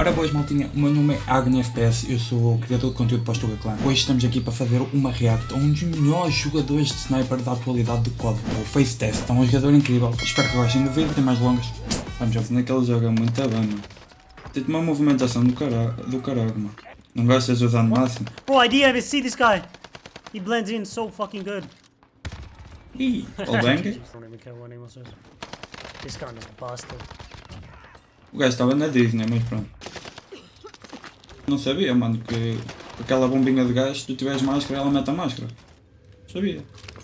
Ora boas maltinha, o meu nome é Agonyfps, eu sou o criador de conteúdo para o Tugaclan. Hoje estamos aqui para fazer uma react a um dos melhores jogadores de sniper da atualidade do COD, o Face Test. É um jogador incrível, espero que gostem do vídeo, tem mais longas. Vamos já, naquele jogo é muito bem, mano. Tem uma movimentação do caralho, mano. Não gostas de usar no máximo? Bro, I didn't even see this guy. He blends in so fucking good. Ih, o Bang. Don't even care what anyone says. This gun is busted. O gajo estava na Disney, mas pronto. Não sabia, mano, que aquela bombinha de gás, se tu tiveres máscara, ela mete a máscara. Sabia.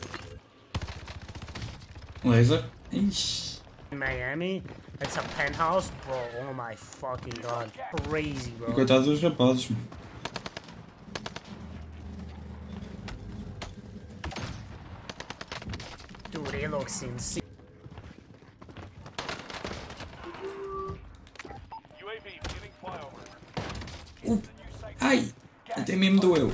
Laser. Ixi. In Miami, it's a penthouse, bro. Oh my fucking god, crazy, bro. E coitados dos rapazes, mano. Dude, it looks insane. Ai! Até mesmo doeu.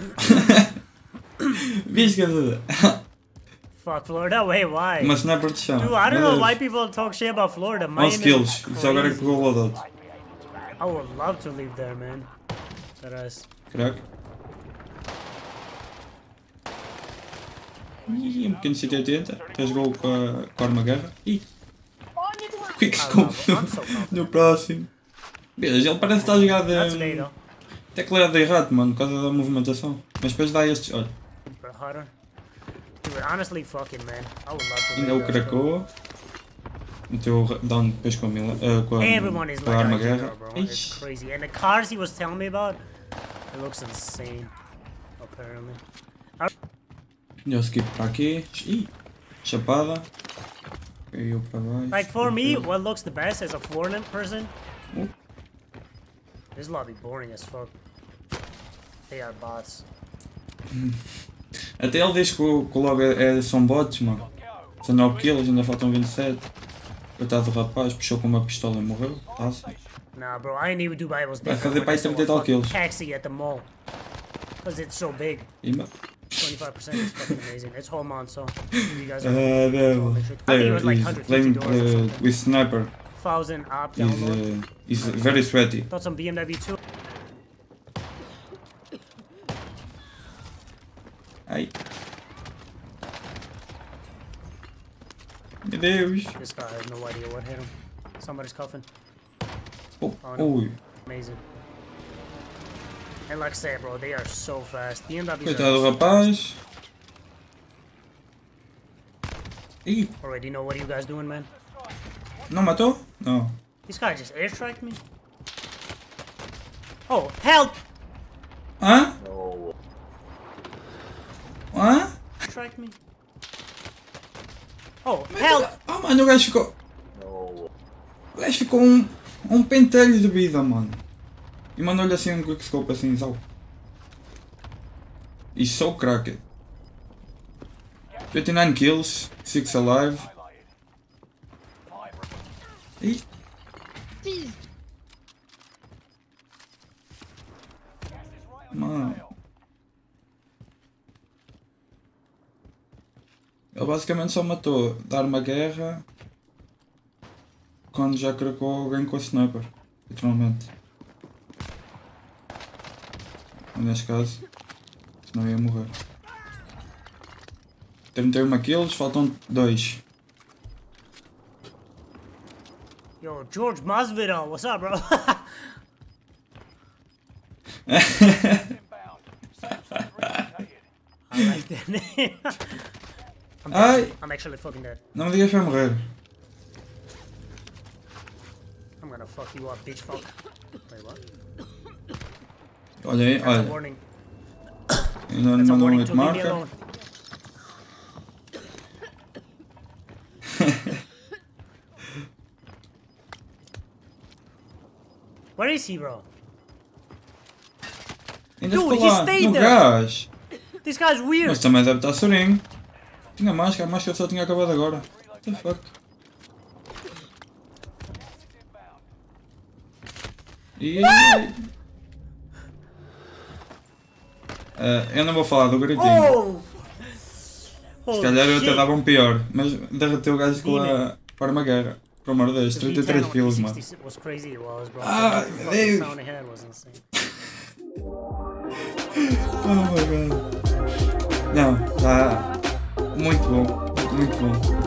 Viste, gazuda? Fuck Florida, wait, why? Uma sniper de chão. Dude, I don't know why people talk shit about Florida. 11 kills. Só agora é que pegou o loadout. I would love to live there, man. That is. Crack. Ih, um pequeno 180. 3 gols com a arma guerra. Ih! Quick scope no próximo. Veja, ele parece estar a jogar de... teclado errado, mano, por causa da movimentação. Mas depois dá estes, olha. Honestly, fucking man, I would love to. Ainda o cracou. Meteu o down depois com a arma guerra. It's crazy. And the cars he was telling me about, it looks insane, apparently. Deu skip para aqui. Ih, chapada. Caiu para baixo. Like for me, what looks the best as a foreign person? This lobby boring as fuck. They are bots. Até ele diz que o logo são bots, mano. São 9 kills, ainda faltam 27. Coitado do rapaz, puxou com uma pistola e morreu. Passa. Nah, bro, I knew Dubai was Vai different. fazer para aí 30 e tal kills. Taxi at the mall. Because it's so big. 25% is fucking amazing. It's whole month, so you guys are no. I think it was like Playing $150 with sniper 1,000 up download. Is very sweaty. Thought some BMW too. Ai. Meu Deus. This guy has no idea what hit him. Somebody's coughing. Oh, no. Amazing. And like I said, bro, they are so fast. BMWs coitado do rapaz. Ih. Already know what are you guys doing, man? Não matou? Não. This guy just airstriked me. Oh, help! Hã? Hã? Strike me. Oh, help! Oh, mano, o gajo ficou... O gajo ficou um pentelho de vida, mano. E mandou-lhe assim um quickscope assim, só. E so cracked. 29 kills, 6 alive. Ih. Mano. Ele basicamente só matou dar uma guerra quando já cracou alguém com a sniper, literalmente. Neste caso, senão ia morrer. 31 kills, faltam 2. Yo, George Masvidal, what's up, bro? I like that name. I'm actually fucking dead. Não me digas que vai morrer. I'm gonna fuck you up, bitch fuck. Wait, what? Olha aí, olha. Warning. Ainda não mandou um hit marker. Where is he, bro? Ainda Dude, ficou lá, no gás. This guy's weird. Mas também deve estar sorinho. Tinha máscara, a máscara só tinha acabado agora. What the fuck? Eu não vou falar do gritinho. Se calhar eu até dava um pior, mas derreteu o gajo com a arma guerra. Pelo amor de Deus, 33 quilos, mano. Ah, meu Deus! Oh my god. Não, tá muito bom, muito bom.